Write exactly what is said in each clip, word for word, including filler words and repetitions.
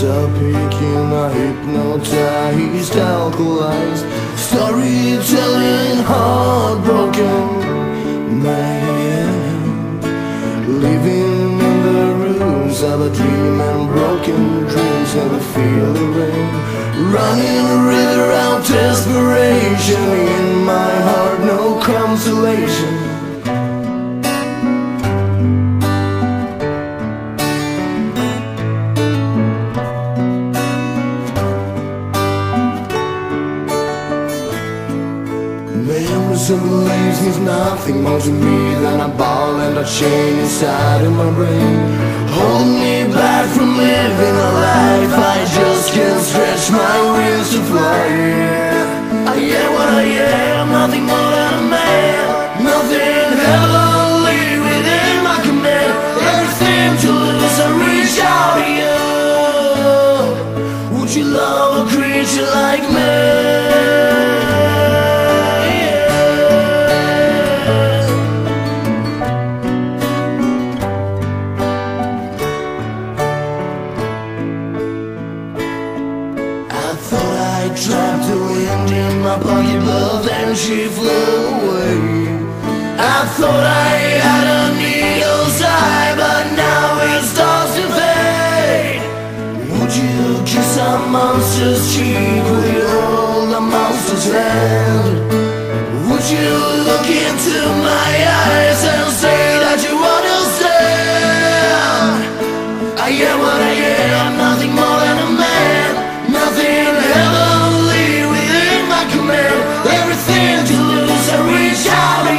are peaking, are hypnotized, alkalized, storytelling, heartbroken, man, living in the ruins of a dream and broken dreams. Never feel the rain, running a river out desperation. In my heart no consolation. Memories and beliefs means nothing more to me than a ball and a chain inside of my brain, holding me back from living a life. I just can't stretch my wings to fly. I am what I am, nothing more than a man, nothing heavenly within my command. Everything to lose, I reach out to you. Would you love a creature like me? Trapped the wind in my pocket, but then she flew away. I thought I had a needle's eye, but now it starts to fade. Would you kiss a monster's cheek? Would you hold a monster's hand? Would you look into my eyes and say that you understand? I am what I am, nothing more than a man, nothing ever. Everything to lose, I reach out to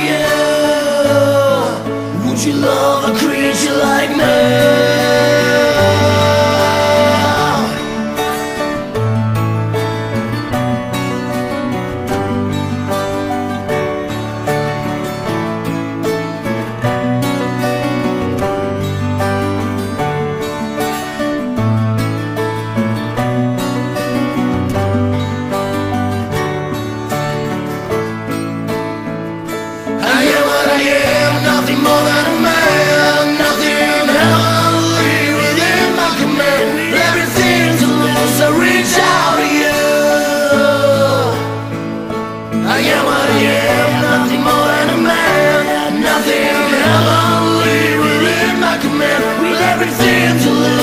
you. Would you love a creature like me? Nothing more than a man, nothing heavenly within my command. Everything to lose, I reach out to you. I am what I am, nothing more than a man, nothing heavenly within my command. With everything to lose.